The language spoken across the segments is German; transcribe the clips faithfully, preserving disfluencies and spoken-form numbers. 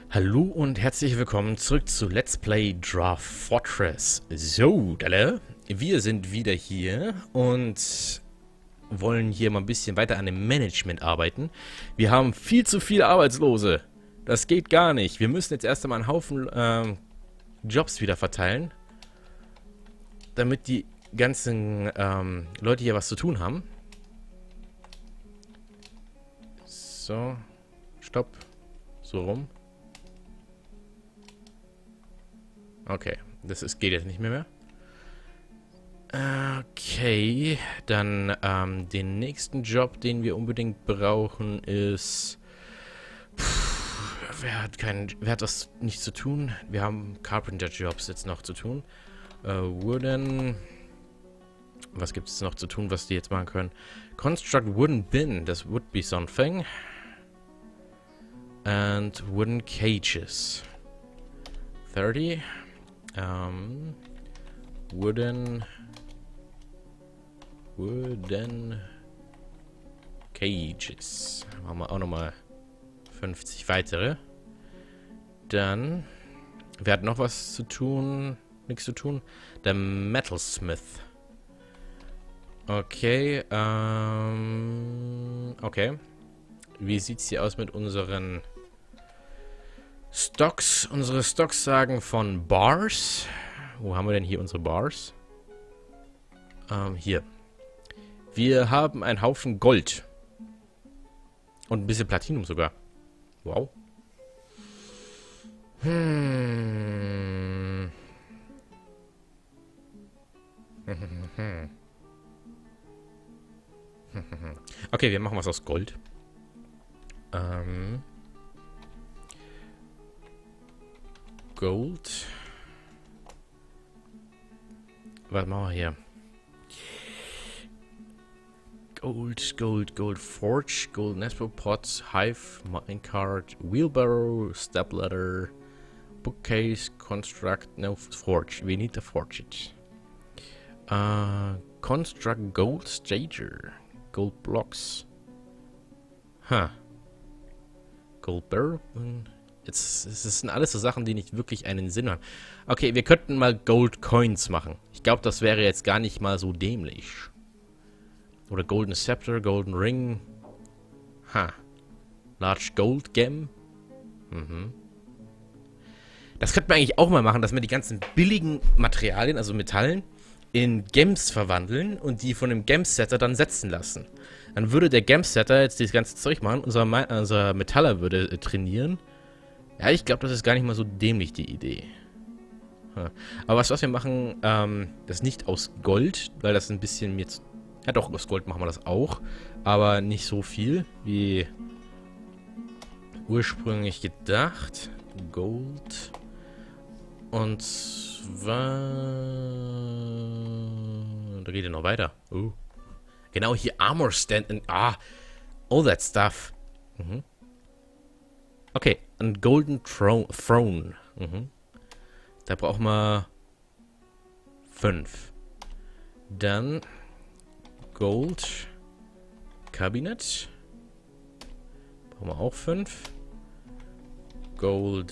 Hallo und herzlich willkommen zurück zu Let's Play Dwarf Fortress. So, Dalle, wir sind wieder hier und wollen hier mal ein bisschen weiter an dem Management arbeiten. Wir haben viel zu viele Arbeitslose. Das geht gar nicht. Wir müssen jetzt erst einmal einen Haufen ähm, Jobs wieder verteilen, damit die ganzen ähm, Leute hier was zu tun haben. So, stopp. So rum. Okay, das ist, geht jetzt nicht mehr mehr. Okay, dann ähm, den nächsten Job, den wir unbedingt brauchen, ist... Pff, wer hat keinen... Wer hat das nicht zu tun? Wir haben Carpenter-Jobs jetzt noch zu tun. Äh, Wooden... Was gibt es noch zu tun, was die jetzt machen können? Construct Wooden Bin, das would be something. And Wooden Cages. thirty. Um, wooden Wooden Cages. Machen wir auch nochmal fünfzig weitere. Dann, wer hat noch was zu tun? Nichts zu tun? Der Metalsmith. Okay, ähm, okay. Wie sieht's hier aus mit unseren Stocks? Unsere Stocks sagen von Bars. Wo haben wir denn hier unsere Bars? Ähm, hier. Wir haben einen Haufen Gold. Und ein bisschen Platinum sogar. Wow. Hm. Okay, wir machen was aus Gold. Ähm... Gold. Was machen wir hier? Gold, Gold, Gold Forge, Gold Nespo Pots, Hive, Minecart, Wheelbarrow, Stepladder, Bookcase, Construct, no Forge. We need to forge it. Uh, construct Gold Stager, Gold Blocks. Huh. Gold Barrel. Jetzt, das sind alles so Sachen, die nicht wirklich einen Sinn haben. Okay, wir könnten mal Gold Coins machen. Ich glaube, das wäre jetzt gar nicht mal so dämlich. Oder Golden Scepter, Golden Ring. Ha. Large Gold Gem. Mhm. Das könnte man eigentlich auch mal machen, dass wir die ganzen billigen Materialien, also Metallen, in Gems verwandeln und die von dem Gemsetter dann setzen lassen. Dann würde der Gemsetter jetzt dieses ganze Zeug machen, unser, unser Metaller würde äh, trainieren. Ja, ich glaube, das ist gar nicht mal so dämlich, die Idee. Hm. Aber was, was wir machen, ähm, das nicht aus Gold, weil das ein bisschen mir zu... Ja doch, aus Gold machen wir das auch, aber nicht so viel, wie ursprünglich gedacht. Gold. Und zwar... Da geht ja noch weiter. Oh. Genau, hier Armor Stand and... Ah, all that stuff. Mhm. Okay, ein Golden Throne. Throne. Mhm. Da brauchen wir fünf. Dann Gold Kabinett. Brauchen wir auch fünf. Gold.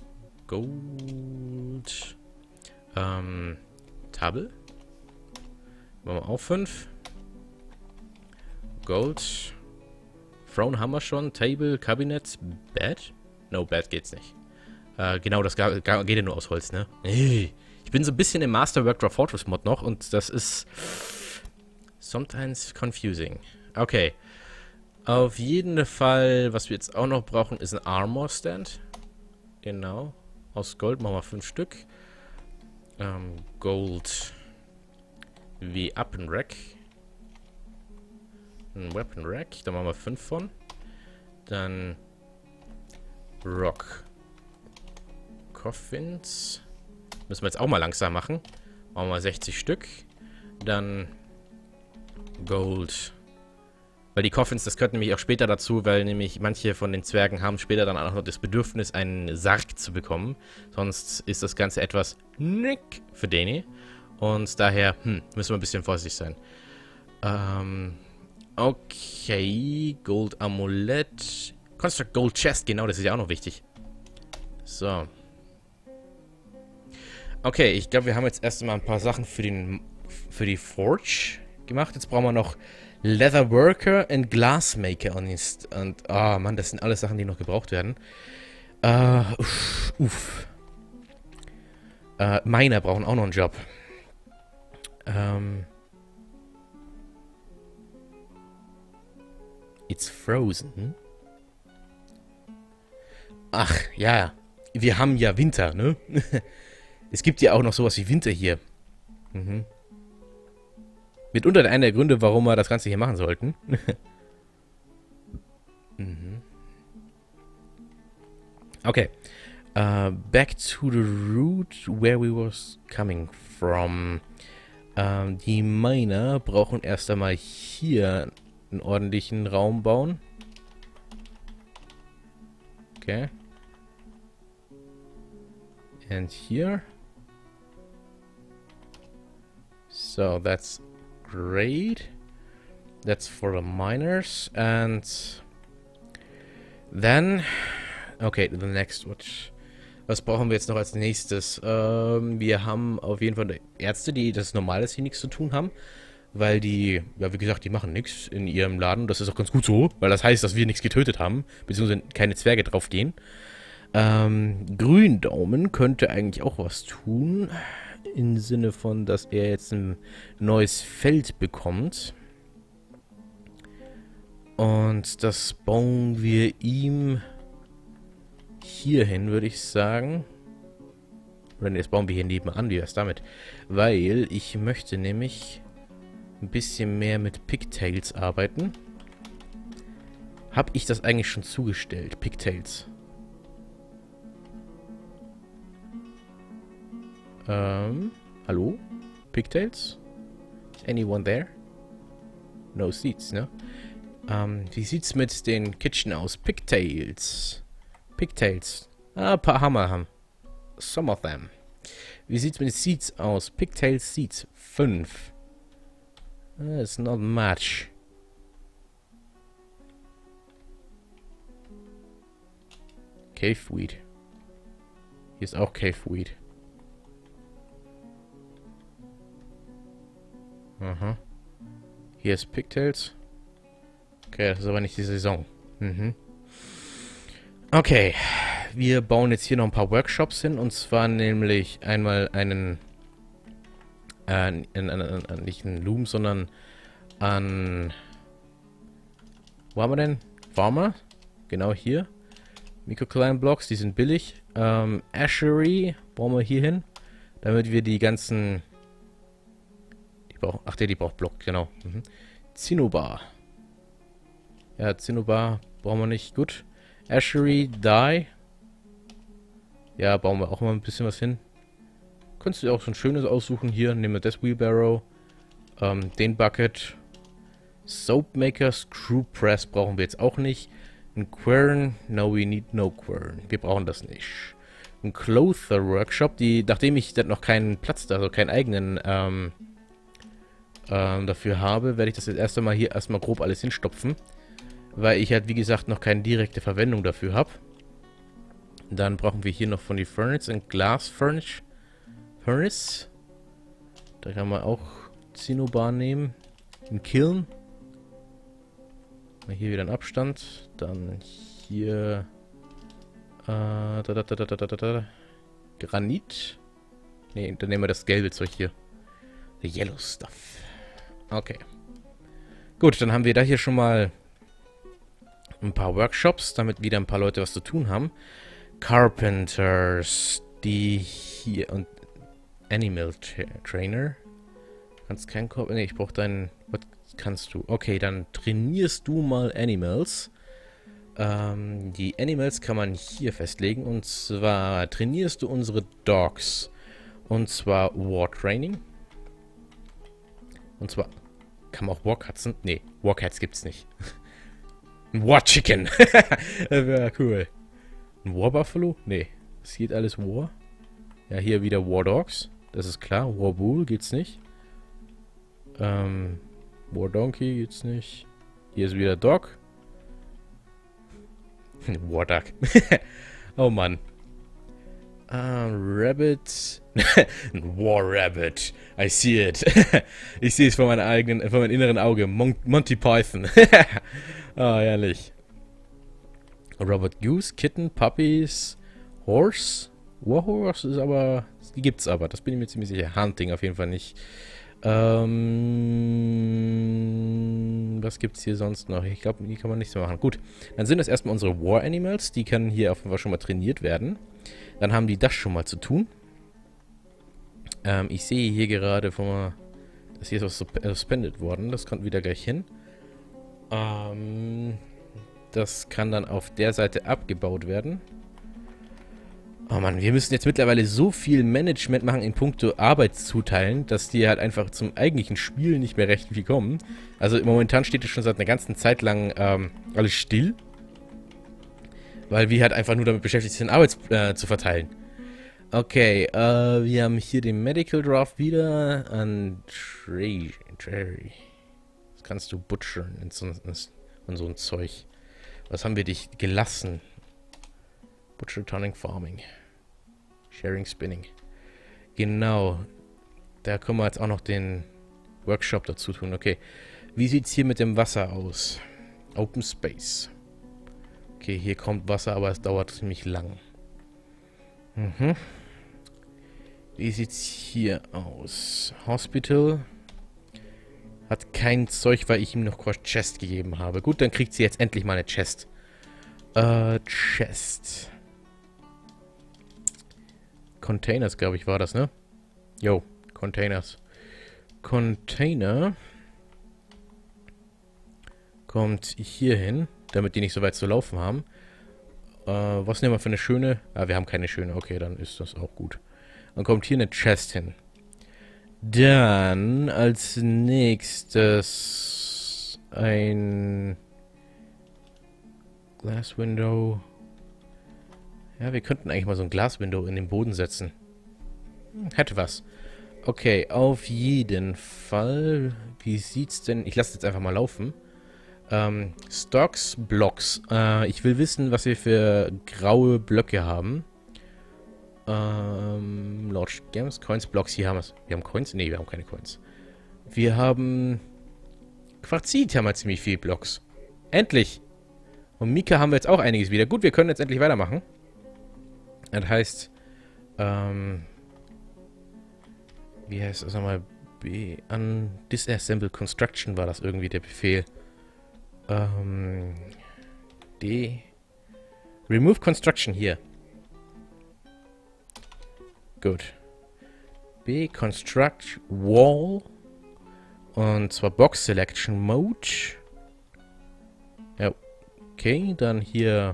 Gold. Ähm, Table. Brauchen wir auch fünf. Gold. Throne haben wir schon. Table, Kabinett, Bed? No, Bed geht's nicht. Äh, genau, das geht ja nur aus Holz, ne? Ich bin so ein bisschen im Masterwork Dwarf Fortress Mod noch und das ist sometimes confusing. Okay. Auf jeden Fall, was wir jetzt auch noch brauchen, ist ein Armor Stand. Genau. Aus Gold machen wir fünf Stück. Ähm, Gold wie Weapon Rack. Ein Weapon Rack, da machen wir fünf von. Dann Rock Coffins. Müssen wir jetzt auch mal langsam machen. Machen wir sechzig Stück. Dann Gold. Weil die Coffins, das gehört nämlich auch später dazu, weil nämlich manche von den Zwergen haben später dann auch noch das Bedürfnis, einen Sarg zu bekommen. Sonst ist das Ganze etwas nick für Dani. Und daher hm, müssen wir ein bisschen vorsichtig sein. Ähm... Okay, Gold Amulett. Construct Gold Chest, genau, das ist ja auch noch wichtig. So. Okay, ich glaube, wir haben jetzt erst mal ein paar Sachen für den für die Forge gemacht. Jetzt brauchen wir noch Leather Worker und Glassmaker und, und ah oh Mann, das sind alles Sachen, die noch gebraucht werden. Äh, uff, uff. Äh, Miner brauchen auch noch einen Job. Ähm. It's frozen. Ach, ja. Wir haben ja Winter, ne? Es gibt ja auch noch sowas wie Winter hier. Mhm. Mitunter einer der Gründe, warum wir das Ganze hier machen sollten. Mhm. Okay. Uh, back to the route where we was coming from. Ähm, die Miner brauchen erst einmal hier einen ordentlichen Raum bauen. Okay. And here. So that's great. That's for the miners. And then, okay, the next watch. Was brauchen wir jetzt noch als nächstes? Ähm, wir haben auf jeden Fall Ärzte, die das Normales hier nichts zu tun haben. Weil die, ja wie gesagt, die machen nichts in ihrem Laden. Das ist auch ganz gut so, weil das heißt, dass wir nichts getötet haben. Beziehungsweise keine Zwerge draufgehen. Ähm, Gründaumen könnte eigentlich auch was tun. Im Sinne von, dass er jetzt ein neues Feld bekommt. Und das bauen wir ihm hier hin, würde ich sagen. Oder nee, das bauen wir hier nebenan. Wie wär's damit? Weil ich möchte nämlich ein bisschen mehr mit Pigtails arbeiten. Habe ich das eigentlich schon zugestellt? Pigtails. Ähm, hallo? Pigtails? Is anyone there? No seats, ne? Ähm, wie sieht's mit den Kitchen aus? Pigtails. Pigtails. Ah, ein paar Hammer haben. Some of them. Wie sieht's mit den Seats aus? Pigtails Seats. Fünf. That's not much. Caveweed. Hier ist auch Caveweed. Aha. Hier ist Pigtails. Okay, das ist aber nicht die Saison. Mhm. Okay. Wir bauen jetzt hier noch ein paar Workshops hin. Und zwar nämlich einmal einen... Äh, in, in, in, in, nicht einen Loom, sondern an... Wo haben wir denn? Farmer. Genau hier. Microcline Blocks, die sind billig. Ähm, Ashery brauchen wir hier hin. Damit wir die ganzen... Die brauchen, ach, der, die braucht Block, genau. Mhm. Zinnobar. Ja, Zinnobar brauchen wir nicht. Gut. Ashery, Die. Ja, bauen wir auch mal ein bisschen was hin. Kannst du dir auch so ein schönes aussuchen. Hier, nehmen wir das Wheelbarrow. Ähm, den Bucket. Soapmaker, Screw Press brauchen wir jetzt auch nicht. Ein Quern. No, we need no Quern. Wir brauchen das nicht. Ein Clother Workshop. Die, nachdem ich dann noch keinen Platz, also keinen eigenen, ähm, ähm, dafür habe, werde ich das jetzt erst einmal hier erstmal grob alles hinstopfen. Weil ich halt, wie gesagt, noch keine direkte Verwendung dafür habe. Dann brauchen wir hier noch von die Furnace ein Glass Furnace. Furnace. Da kann man auch Zinnobar nehmen. Ein Kiln. Hier wieder ein Abstand. Dann hier äh, da, da, da, da, da, da, da. Granit. Ne, dann nehmen wir das gelbe Zeug hier. The yellow stuff. Okay. Gut, dann haben wir da hier schon mal ein paar Workshops, damit wieder ein paar Leute was zu tun haben. Carpenters, die hier und Animal Tra Trainer. Kannst kein Korb. Ne, ich brauche deinen. Was kannst du? Okay, dann trainierst du mal Animals. Ähm, die Animals kann man hier festlegen. Und zwar trainierst du unsere Dogs. Und zwar War Training. Und zwar kann man auch Warkatzen. Ne, Warcats gibt's nicht. Ein War Chicken. Das wäre cool. Ein War Buffalo? Ne, es geht alles War. Ja, hier wieder War Dogs. Das ist klar. War Bull geht's nicht. Ähm, War Donkey geht's nicht. Hier ist wieder Dog. War Duck. Oh Mann. Uh, Rabbit. Ein War Rabbit. I see it. Ich sehe es vor meinem eigenen, vor meinem inneren Auge. Mon Monty Python. Ah, herrlich. Robert Goose, Kitten, Puppies, Horse. Warhorse ist aber... Die gibt's aber, das bin ich mir ziemlich sicher. Hunting auf jeden Fall nicht. Ähm, was gibt's hier sonst noch? Ich glaube, die kann man nichts mehr machen. Gut, dann sind das erstmal unsere War Animals. Die können hier auf jeden Fall schon mal trainiert werden. Dann haben die das schon mal zu tun. Ähm, ich sehe hier gerade von mal, dass hier ist was suspendet worden. Das kommt wieder gleich hin. Ähm, das kann dann auf der Seite abgebaut werden. Oh Mann, wir müssen jetzt mittlerweile so viel Management machen in puncto Arbeitszuteilen, dass die halt einfach zum eigentlichen Spiel nicht mehr recht viel kommen. Also momentan steht es schon seit einer ganzen Zeit lang ähm, alles still. Weil wir halt einfach nur damit beschäftigt sind, Arbeit äh, zu verteilen. Okay, äh, wir haben hier den Medical Draft wieder an Trey. Trey. Das kannst du butchern und so, und so ein Zeug. Was haben wir dich gelassen? Butcher, Turning, Farming. Sharing, Spinning. Genau. Da können wir jetzt auch noch den Workshop dazu tun. Okay. Wie sieht es hier mit dem Wasser aus? Open Space. Okay, hier kommt Wasser, aber es dauert ziemlich lang. Mhm. Wie sieht es hier aus? Hospital. Hat kein Zeug, weil ich ihm noch kurz Chest gegeben habe. Gut, dann kriegt sie jetzt endlich mal eine Chest. Äh, Chest. Containers, glaube ich, war das, ne? Jo, Containers. Container kommt hier hin, damit die nicht so weit zu laufen haben. Äh, was nehmen wir für eine schöne? Ah, wir haben keine schöne. Okay, dann ist das auch gut. Dann kommt hier eine Chest hin. Dann als nächstes ein Glass Window. Ja, wir könnten eigentlich mal so ein Glass Window in den Boden setzen. Hm, hätte was. Okay, auf jeden Fall. Wie sieht's denn? Ich lasse jetzt einfach mal laufen. Ähm, Stocks, Blocks. Äh, ich will wissen, was wir für graue Blöcke haben. Ähm, Large Games, Coins, Blocks. Hier haben wir es. Wir haben Coins? Ne, wir haben keine Coins. Wir haben Quarzit, haben wir ziemlich viel Blocks. Endlich! Und Mika haben wir jetzt auch einiges wieder. Gut, wir können jetzt endlich weitermachen. Das heißt, ähm, wie heißt das nochmal? B an Disassemble Construction war das irgendwie der Befehl. Ähm, D. Remove Construction hier. Gut. B. Construct Wall. Und zwar Box Selection Mode. Ja. Okay, dann hier.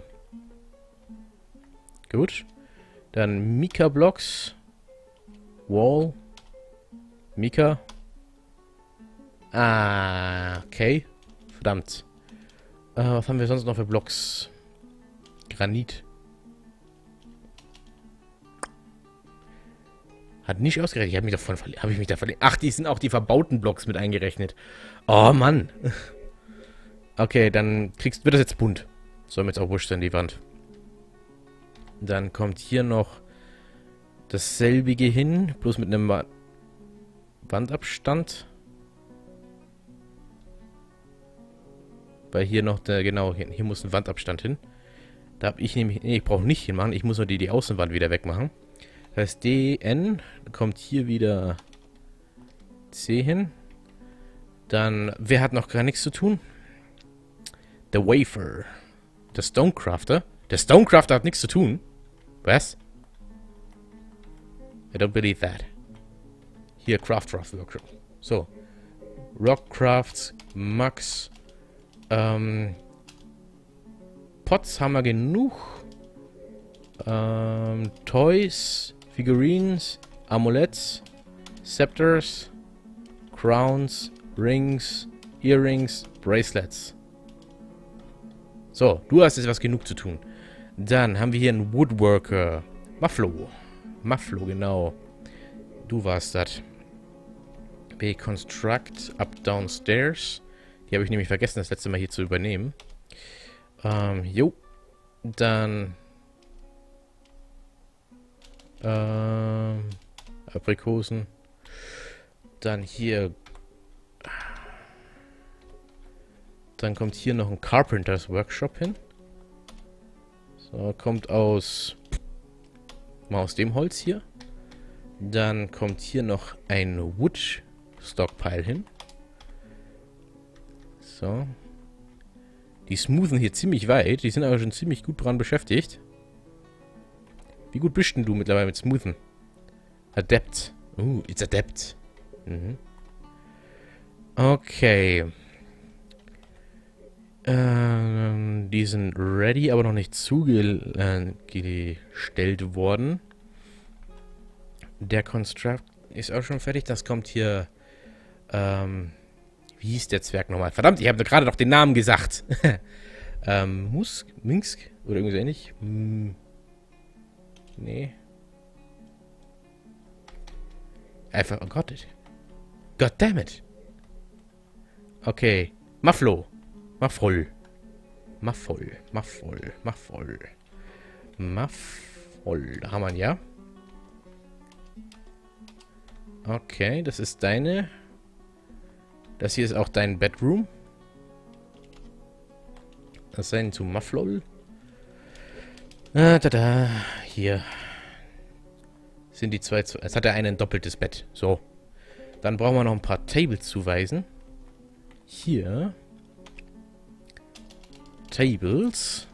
Gut. Dann Mika Blocks. Wall. Mika. Ah, okay. Verdammt. Äh, was haben wir sonst noch für Blocks? Granit. Hat nicht ausgerechnet. Ich habe mich davon verlegt. Habe ich mich da verlegt. Ach, die sind auch die verbauten Blocks mit eingerechnet. Oh, Mann. Okay, dann kriegst, wird das jetzt bunt. Soll mir jetzt auch wurscht sein, die Wand. Dann kommt hier noch dasselbige hin. Bloß mit einem Wa- Wandabstand. Weil hier noch der, genau, hier, hier muss ein Wandabstand hin. Da habe ich nämlich, nee, ich brauche nicht hinmachen. Ich muss nur die, die Außenwand wieder wegmachen. Das heißt D N, kommt hier wieder C hin. Dann, wer hat noch gar nichts zu tun? Der Wafer. Der Stonecrafter. Der Stonecrafter hat nichts zu tun. Was? I don't believe that. Hier, Craftcraft Workshop. So. Rockcrafts, Max. Ähm. Pots haben wir genug. Ähm, Toys, Figurines, Amuletts, Scepters, Crowns, Rings, Earrings, Bracelets. So, du hast jetzt was genug zu tun. Dann haben wir hier einen Woodworker. Mufflo. Mufflo, genau. Du warst das. B. Construct up downstairs. Die habe ich nämlich vergessen, das letzte Mal hier zu übernehmen. Ähm, jo. Dann Ähm, Aprikosen. Dann hier. Dann kommt hier noch ein Carpenter's Workshop hin. So, kommt aus... Mal aus dem Holz hier. Dann kommt hier noch ein Wood Stockpile hin. So. Die smoothen hier ziemlich weit. Die sind aber schon ziemlich gut dran beschäftigt. Wie gut bist denn du mittlerweile mit Smoothen? Adept. Uh, it's Adept. Mhm. Okay. Ähm, die sind ready, aber noch nicht zugestellt äh, worden. Der Construct ist auch schon fertig. Das kommt hier... Ähm, wie hieß der Zwerg nochmal? Verdammt, ich habe gerade noch den Namen gesagt. ähm, Musk? Minsk? Oder irgendwie so ähnlich? Hm. Nee. Einfach, oh Gott. God damn it. Okay. Mufflo. Muffroll. Muffroll. Muffroll. Muffroll. Muffroll. Da haben wir ihn, ja. Okay, das ist deine. Das hier ist auch dein Bedroom. Das sein zu Mufflol. Ah, da, da. Hier. Sind die zwei zu... Jetzt hat er ein doppeltes Bett. So. Dann brauchen wir noch ein paar Tables zuweisen. Hier. Tables.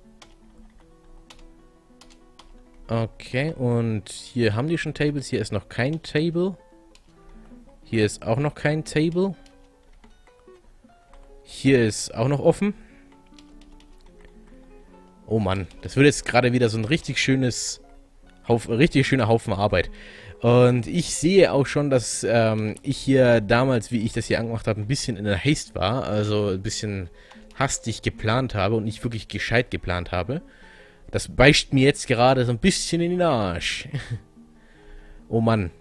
Okay, und hier haben die schon Tables. Hier ist noch kein Table. Hier ist auch noch kein Table. Hier ist auch noch offen. Oh Mann, das wird jetzt gerade wieder so ein richtig schönes... Haufen, richtig schöner Haufen Arbeit. Und ich sehe auch schon, dass ähm, ich hier damals, wie ich das hier angemacht habe, ein bisschen in der Haste war. Also ein bisschen hastig geplant habe und nicht wirklich gescheit geplant habe. Das beißt mir jetzt gerade so ein bisschen in den Arsch. Oh Mann.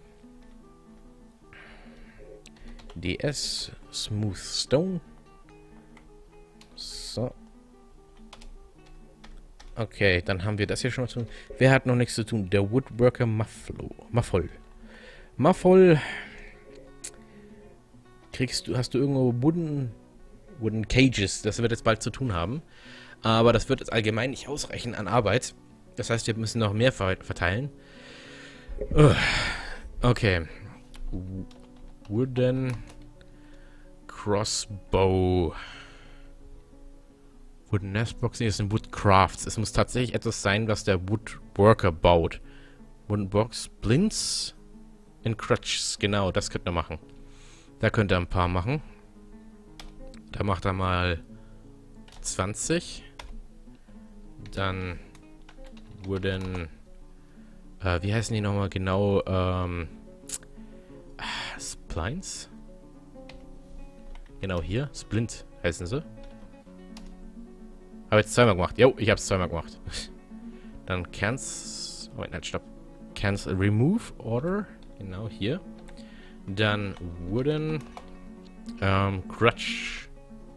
D S Smooth Stone. So. Okay, dann haben wir das hier schon mal zu tun. Wer hat noch nichts zu tun? Der Woodworker Mufflo. Muffol. Muffol. Kriegst du, hast du irgendwo Wooden, Wooden Cages? Das wird jetzt bald zu tun haben. Aber das wird jetzt allgemein nicht ausreichen an Arbeit. Das heißt, wir müssen noch mehr verteilen. Okay. Wooden Crossbow. Wooden Nestbox, nee, das sind Woodcrafts. Es muss tatsächlich etwas sein, was der Woodworker baut. Wooden Box, Splints and Crutches. Genau, das könnte er machen. Da könnte er ein paar machen. Da macht er mal zwanzig. Dann Wooden... Äh, wie heißen die nochmal genau? Ähm... Splines? Genau hier. Splint heißen sie. Habe jetzt zweimal gemacht. Jo, ich habe es zweimal gemacht. Dann Cancel... Oh, nein, stopp. Cancel... Remove Order. Genau hier. Dann Wooden... Ähm, Crutch.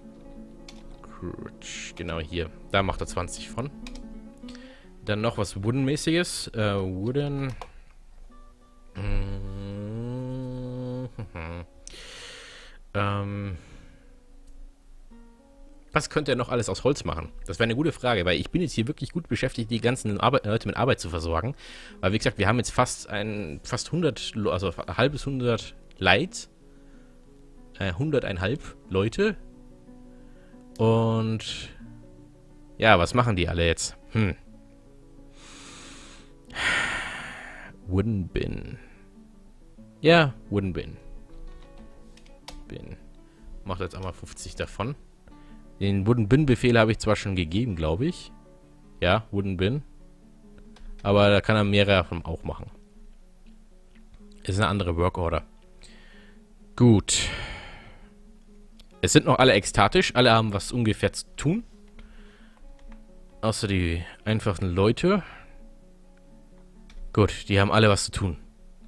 Crutch. Genau hier. Da macht er zwanzig von. Dann noch was Wooden-mäßiges. Äh, Wooden... Mm, ähm... Was könnte er noch alles aus Holz machen? Das wäre eine gute Frage, weil ich bin jetzt hier wirklich gut beschäftigt, die ganzen Arbe Leute mit Arbeit zu versorgen. Weil, wie gesagt, wir haben jetzt fast ein, fast hundert, also ein halbes hundert Leid. Äh, hunderteinhalb Leute. Und ja, was machen die alle jetzt? Hm. Wooden Bin. Ja, Wooden Bin. Bin. Macht jetzt einmal fünfzig davon. Den Wooden Bin Befehl habe ich zwar schon gegeben, glaube ich. Ja, Wooden Bin. Aber da kann er mehrere davon auch machen. Ist eine andere Workorder. Gut. Es sind noch alle ekstatisch. Alle haben was ungefähr zu tun. Außer die einfachen Leute. Gut, die haben alle was zu tun.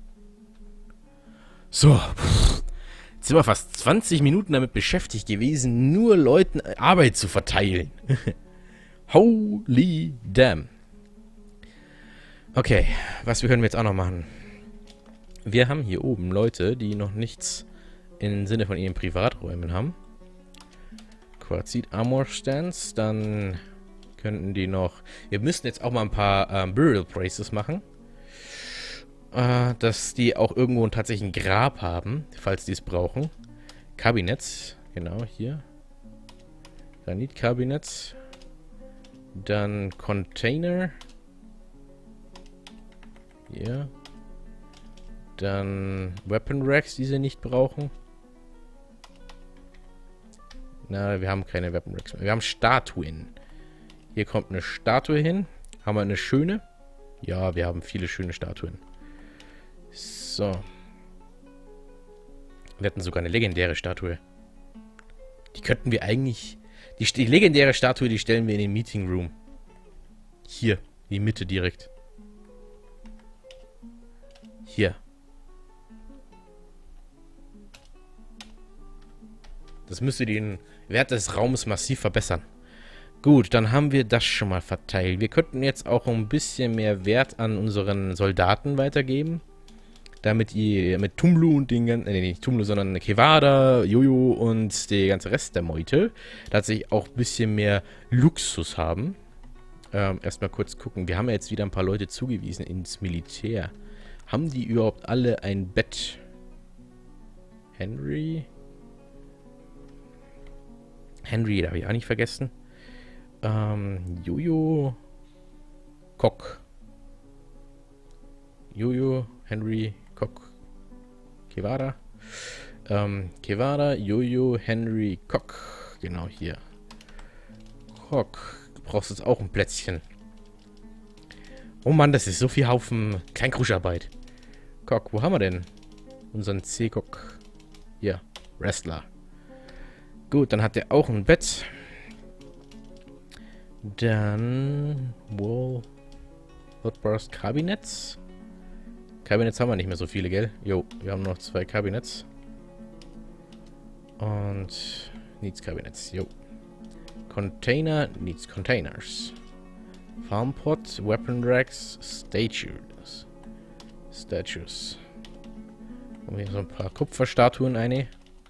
So. Jetzt sind wir fast zwanzig Minuten damit beschäftigt gewesen, nur Leuten Arbeit zu verteilen. Holy damn. Okay, was wir können wir jetzt auch noch machen? Wir haben hier oben Leute, die noch nichts im Sinne von ihren Privaträumen haben. Quarzit Armor Stands, dann könnten die noch... Wir müssten jetzt auch mal ein paar ähm, Burial Places machen. Äh, dass die auch irgendwo tatsächlich ein Grab haben, falls die es brauchen. Kabinett, genau, hier. Granitkabinett. Dann Container. Hier. Dann Weapon Racks, die sie nicht brauchen. Na, wir haben keine Weapon Racks mehr. Wir haben Statuen. Hier kommt eine Statue hin. Haben wir eine schöne? Ja, wir haben viele schöne Statuen. So. Wir hatten sogar eine legendäre Statue. Die könnten wir eigentlich... Die, die legendäre Statue, die stellen wir in den Meeting Room. Hier. In die Mitte direkt. Hier. Das müsste den Wert des Raumes massiv verbessern. Gut, dann haben wir das schon mal verteilt. Wir könnten jetzt auch ein bisschen mehr Wert an unseren Soldaten weitergeben. Damit ihr mit Tumlu und den ganzen, nee, nicht Tumlu, sondern Kevada, Jojo und der ganze Rest der Meute tatsächlich auch ein bisschen mehr Luxus haben. Ähm, erstmal kurz gucken. Wir haben ja jetzt wieder ein paar Leute zugewiesen ins Militär. Haben die überhaupt alle ein Bett? Henry? Henry, da habe ich auch nicht vergessen. Ähm, Jojo. Kock. Jojo, Henry, Kock. Kevada. Ähm, Kevada, Jojo, Henry, Kock. Genau hier. Kock. Du brauchst jetzt auch ein Plätzchen. Oh Mann, das ist so viel Haufen Kleinkruscharbeit. Kock, wo haben wir denn? Unseren C-Kock. Hier, Wrestler. Gut, dann hat der auch ein Bett. Dann... Wall... Hotbars Kabinetts. Kabinetts haben wir nicht mehr so viele, gell? Jo, wir haben noch zwei Kabinetts. Und... Needs Kabinetts, jo. Container needs Containers. Farmpot, Weapon Racks, Statues. Statues. Haben wir hier so ein paar Kupferstatuen eine.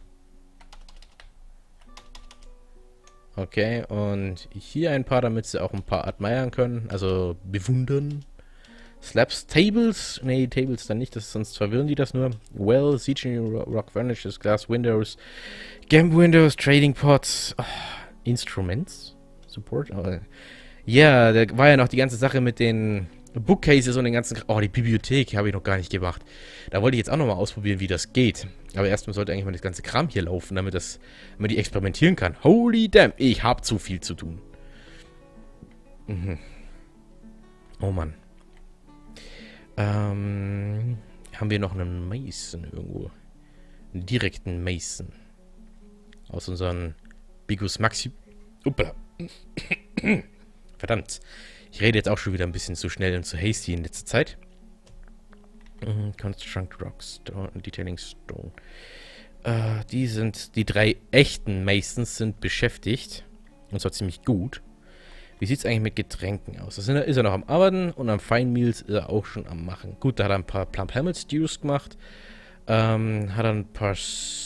Okay, und hier ein paar, damit sie auch ein paar admiren können, also bewundern. Slabs, Tables, nee, Tables dann nicht, das, sonst verwirren die das nur. Well, Siege Rock Furnishes, Glass Windows, Gamp Windows, Trading Pots, oh, Instruments, Support, oh, ja, da war ja noch die ganze Sache mit den Bookcases und den ganzen... Oh, die Bibliothek habe ich noch gar nicht gemacht. Da wollte ich jetzt auch noch mal ausprobieren, wie das geht. Aber erstmal sollte eigentlich mal das ganze Kram hier laufen, damit das, damit ich experimentieren kann. Holy damn, ich habe zu viel zu tun. Mhm. Oh Mann. Ähm, haben wir noch einen Mason irgendwo? Einen direkten Mason. Aus unseren Bigus Maxi... Uppala. Verdammt. Ich rede jetzt auch schon wieder ein bisschen zu schnell und zu hasty in letzter Zeit. Mm, Construct Rock Stone, Detailing Stone. Äh, die sind, die drei echten Masons sind beschäftigt. Und zwar ziemlich gut. Wie sieht es eigentlich mit Getränken aus? Das ist er noch am Arbeiten und am Fine Meals ist er auch schon am Machen. Gut, da hat er ein paar Plump Hamlet Stews gemacht. Ähm, hat er ein paar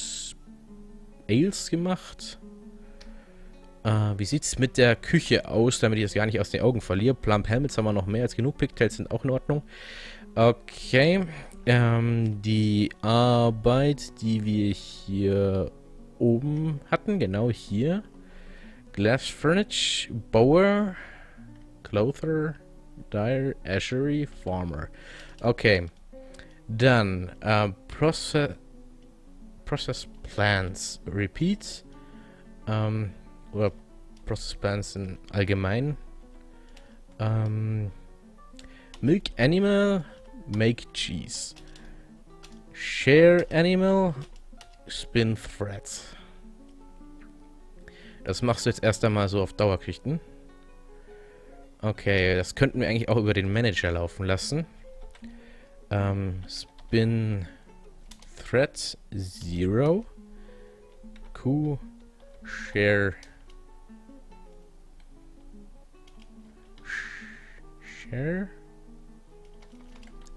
Ales gemacht. Uh, wie sieht es mit der Küche aus, damit ich das gar nicht aus den Augen verliere? Plump Helmets haben wir noch mehr als genug. Pigtails sind auch in Ordnung. Okay. Ähm, die Arbeit, die wir hier oben hatten, genau hier. Glass Furniture, Bower, Clother, Dyer, Ashery, Farmer. Okay. Dann, uh, Process, Process Plans, Repeat. Ähm, oder Process Plants in allgemein. Ähm, Milk Animal, Make Cheese. Share Animal, Spin Threads. Das machst du jetzt erst einmal so auf Dauergeschichten. Okay, das könnten wir eigentlich auch über den Manager laufen lassen. Ähm, Spin Threads Zero. Q Share Share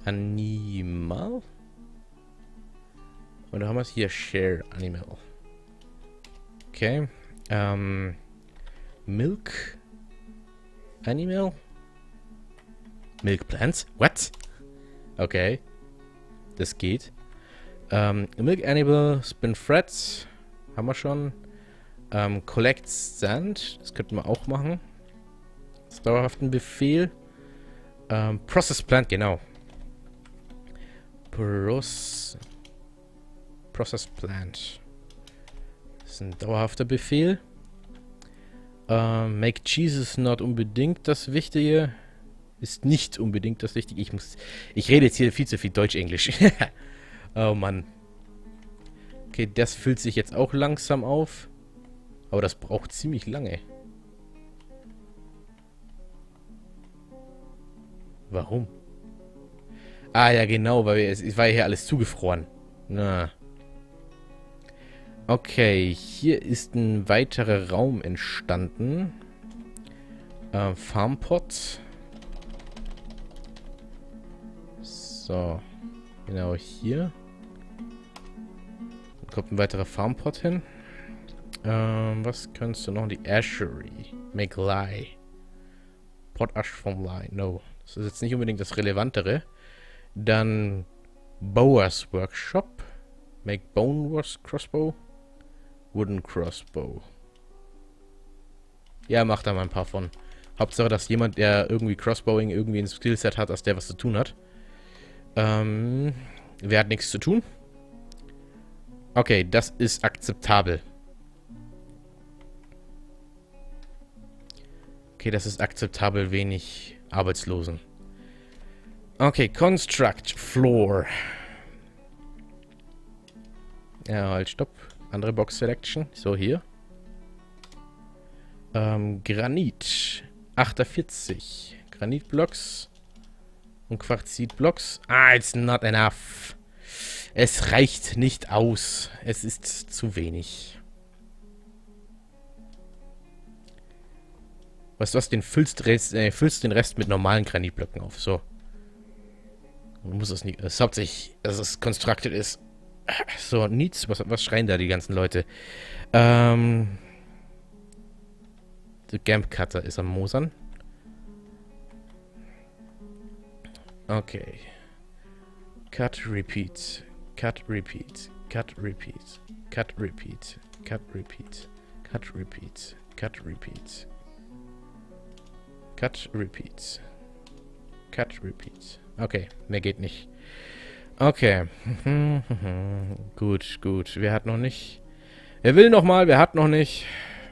Animal. Und da haben wir es hier. Share Animal. Okay. Ähm. Milk Animal. Milk Plants? What? Okay. Das geht. Ähm, Milk Animal, Spin Threads. Haben wir schon. Ähm, Collect Sand. Das könnten wir auch machen. Das ist dauerhaft ein Befehl. Ähm, Process Plant, genau. Proce Process Plant. Das ist ein dauerhafter Befehl. Ähm, Make Cheese ist not unbedingt das Wichtige. Ist nicht unbedingt das Wichtige. Ich muss. Ich rede jetzt hier viel zu viel Deutsch-Englisch. Oh Mann. Okay, das füllt sich jetzt auch langsam auf. Aber das braucht ziemlich lange. Warum? Ah ja, genau, weil es, es war ja hier alles zugefroren. Na. Okay, hier ist ein weiterer Raum entstanden. Ähm, Farmpot. So. Genau hier. Dann kommt ein weiterer Farmpot hin. Ähm, was kannst du noch? Die Ashery. Make Lye. Potash from Lye. No. Das ist jetzt nicht unbedingt das Relevantere. Dann Bower's Workshop. Make Bone Wars Crossbow. Wooden Crossbow. Ja, mach da mal ein paar von. Hauptsache, dass jemand, der irgendwie Crossbowing irgendwie ein Skillset hat, dass der was zu tun hat. Ähm, wer hat nichts zu tun? Okay, das ist akzeptabel. Okay, das ist akzeptabel, wenig Arbeitslosen. Okay, Construct Floor. Ja, halt, stopp. Andere Box Selection. So, hier. Ähm, Granit. achtundvierzig. Granitblocks. Und Quarzitblocks. Ah, it's not enough. Es reicht nicht aus. Es ist zu wenig. Weißt du was? Den füllst, äh, füllst den Rest mit normalen Granitblöcken auf. So. Du musst das nicht. Das ist hauptsächlich, dass es constructed ist. So, Needs. Was, was schreien da die ganzen Leute? Ähm. Der Gamp Cutter ist am Mosern. Okay. Cut, repeat. Cut, repeat. Cut, repeat. Cut, repeat. Cut, repeat. Cut, repeat. Cut, repeat. Cut, repeat. Cut, repeat. Okay, mehr geht nicht. Okay. Gut, gut. Wer hat noch nicht? Wer will noch mal? Wer hat noch nicht?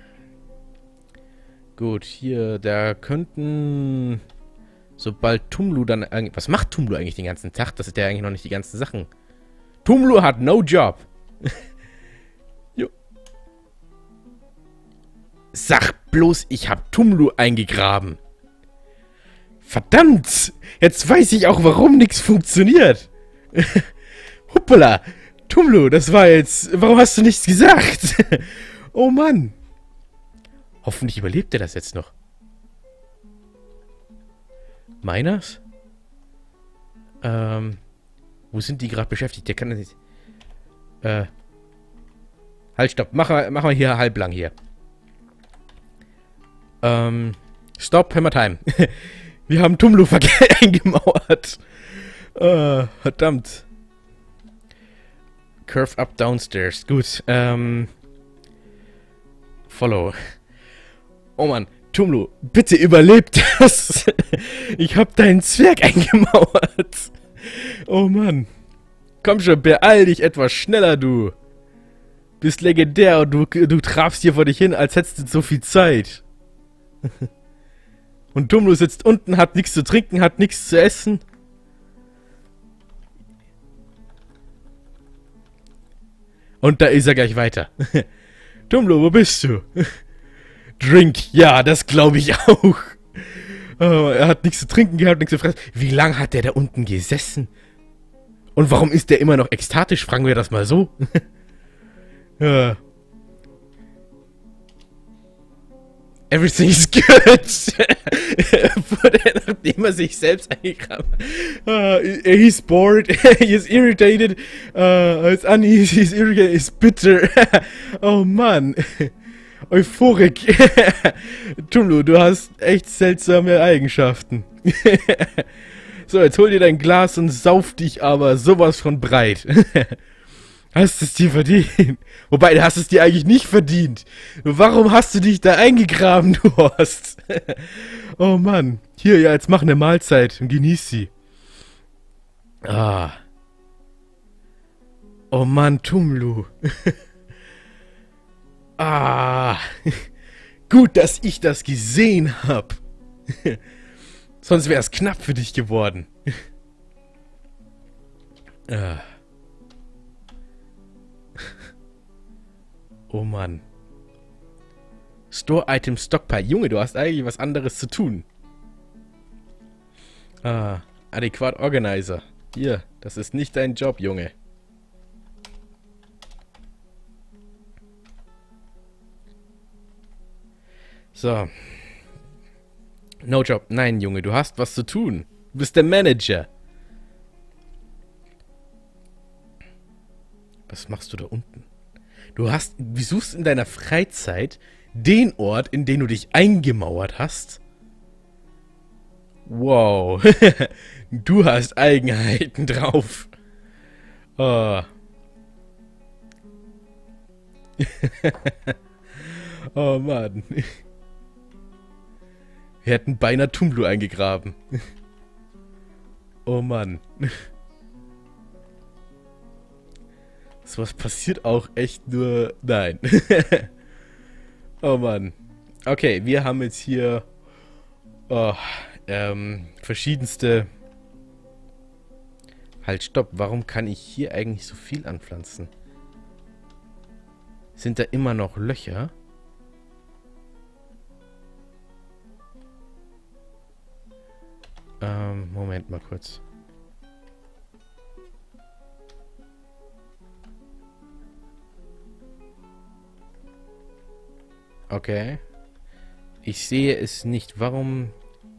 Gut, hier, da könnten... Sobald Tumlu dann... Was macht Tumlu eigentlich den ganzen Tag? Das ist ja eigentlich noch nicht die ganzen Sachen. Tumlu hat no job. Jo. Sag bloß, ich hab Tumlu eingegraben. Verdammt! Jetzt weiß ich auch, warum nichts funktioniert. Hoppala! Tumlu, das war jetzt... Warum hast du nichts gesagt? Oh Mann. Hoffentlich überlebt er das jetzt noch. Miners? Ähm... Wo sind die gerade beschäftigt? Der kann nicht... Äh... Halt, stopp. Mach mal, mach mal hier halblang hier. Ähm... Stopp, Hammer Time. Wir haben Tumlu eingemauert. Uh, verdammt. Curve up downstairs. Gut. Ähm. Follow. Oh Mann. Tumlu, bitte überleb das. Ich hab deinen Zwerg eingemauert. Oh Mann. Komm schon, beeil dich etwas schneller, du. Bist legendär und du, du trabst hier vor dich hin, als hättest du so viel Zeit. Und Tumlu sitzt unten, hat nichts zu trinken, hat nichts zu essen. Und da ist er gleich weiter. Tumlu, wo bist du? Drink. Ja, das glaube ich auch. Oh, er hat nichts zu trinken gehabt, nichts zu fressen. Wie lange hat der da unten gesessen? Und warum ist der immer noch ekstatisch? Fragen wir das mal so. Ja. Everything is good. Nachdem er sich selbst eingegraben hat. Uh, he's bored. He's irritated. Uh, it's uneasy. He's irritated. He's bitter. Oh Mann. Euphorik. Tumlu, du hast echt seltsame Eigenschaften. So, jetzt hol dir dein Glas und sauf dich aber sowas von breit. Hast es dir verdient. Wobei, du hast es dir eigentlich nicht verdient. Warum hast du dich da eingegraben, du Horst? Oh Mann. Hier, ja, jetzt mach eine Mahlzeit und genieß sie. Ah. Oh Mann, Tumlu. Ah. Gut, dass ich das gesehen hab. Sonst wäre es knapp für dich geworden. Ah. Oh Mann. Store Item Stockpile. Junge, du hast eigentlich was anderes zu tun. Ah, adäquat Organizer. Hier, das ist nicht dein Job, Junge. So. No Job. Nein, Junge, du hast was zu tun. Du bist der Manager. Was machst du da unten? Du hast, du suchst in deiner Freizeit den Ort, in den du dich eingemauert hast. Wow. Du hast Eigenheiten drauf. Oh. Oh Mann. Wir hätten beinahe Tumlu eingegraben. Oh Mann. So was passiert auch echt nur... Nein. Oh Mann. Okay, wir haben jetzt hier... Oh, ähm, verschiedenste... Halt, stopp. Warum kann ich hier eigentlich so viel anpflanzen? Sind da immer noch Löcher? Ähm, Moment mal kurz. Okay. Ich sehe es nicht. Warum...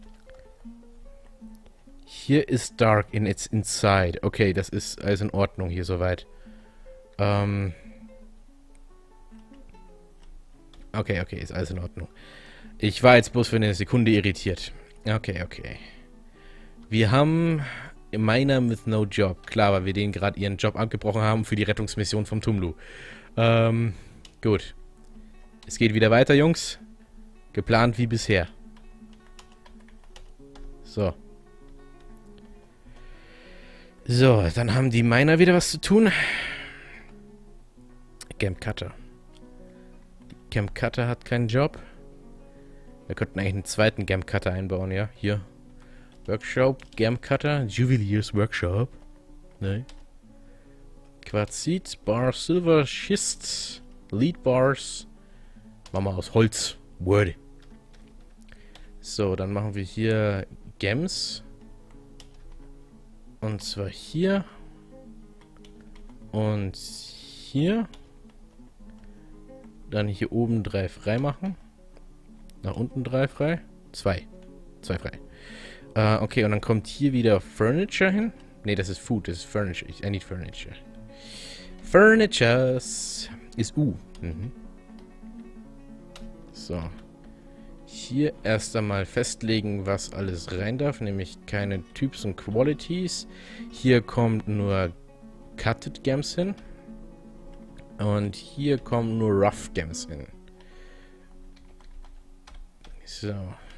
Hier ist dark in its inside. Okay, das ist alles in Ordnung hier soweit. Ähm... Okay, okay, ist alles in Ordnung. Ich war jetzt bloß für eine Sekunde irritiert. Okay, okay. Wir haben Miner with no job. Klar, weil wir denen gerade ihren Job abgebrochen haben für die Rettungsmission vom Tumlu. Ähm, gut. Es geht wieder weiter, Jungs. Geplant wie bisher. So. So, dann haben die Miner wieder was zu tun. Camp Cutter. Camp Cutter hat keinen Job. Wir könnten eigentlich einen zweiten Camp Cutter einbauen, ja? Hier. Workshop, Camp Cutter, Juweliers Workshop. Ne? Quarzit, Bar, Silver, Schist, Lead Bars. Machen wir aus Holz. Wood. So, dann machen wir hier Gems. Und zwar hier. Und hier. Dann hier oben drei frei machen. Nach unten drei frei. Zwei. Zwei frei. Äh, okay, und dann kommt hier wieder Furniture hin. Ne, das ist Food, das ist Furniture. I need Furniture. Furnitures ist U. Mhm. So. Hier erst einmal festlegen, was alles rein darf. Nämlich keine Types und Qualities. Hier kommt nur Cutted Gems hin. Und hier kommen nur Rough Gems hin. So.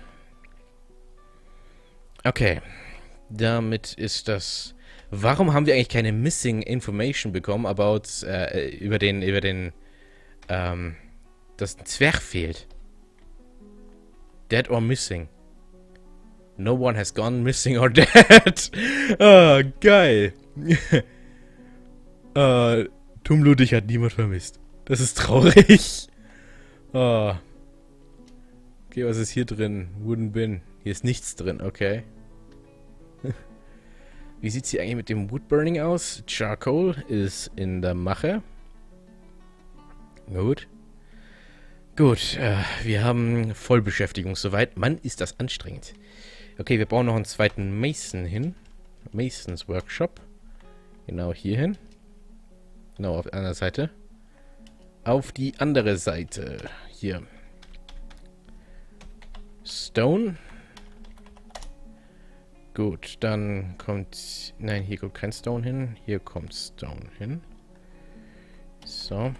Okay. Damit ist das... Warum haben wir eigentlich keine Missing Information bekommen about, äh, über den, über den, ähm, dass ein Zwerg fehlt? Dead or missing? No one has gone missing or dead. Ah, geil. äh, Tumlu, dich hat niemand vermisst. Das ist traurig. Ah. Okay, was ist hier drin? Wooden Bin. Hier ist nichts drin, okay. Wie sieht es hier eigentlich mit dem Woodburning aus? Charcoal ist in der Mache. Gut. Gut, äh, wir haben Vollbeschäftigung soweit. Mann, ist das anstrengend. Okay, wir brauchen noch einen zweiten Mason hin. Masons Workshop. Genau hier hin. Genau, auf der anderen Seite. Auf die andere Seite. Hier. Stone. Gut, dann kommt... Nein, hier kommt kein Stone hin. Hier kommt Stone hin. So.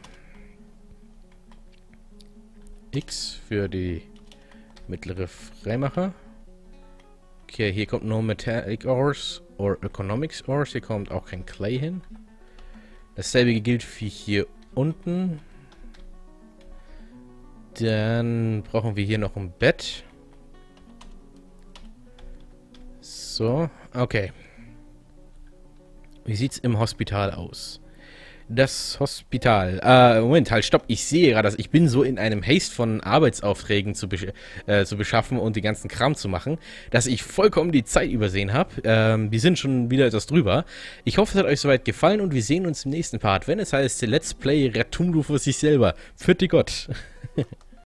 X für die mittlere Freimacher. Okay, hier kommt no Metallic Ores or Economics Ores. Hier kommt auch kein Clay hin. Dasselbe gilt für hier unten. Dann brauchen wir hier noch ein Bett. So, okay. Wie sieht's im Hospital aus? Das Hospital. Äh, Moment, halt, stopp. Ich sehe gerade, dass ich bin so in einem Haste von Arbeitsaufträgen zu, besch äh, zu beschaffen und den ganzen Kram zu machen, dass ich vollkommen die Zeit übersehen habe. Ähm, wir sind schon wieder etwas drüber. Ich hoffe, es hat euch soweit gefallen und wir sehen uns im nächsten Part, wenn es heißt Let's Play Rettumlu für sich selber. Für die Gott.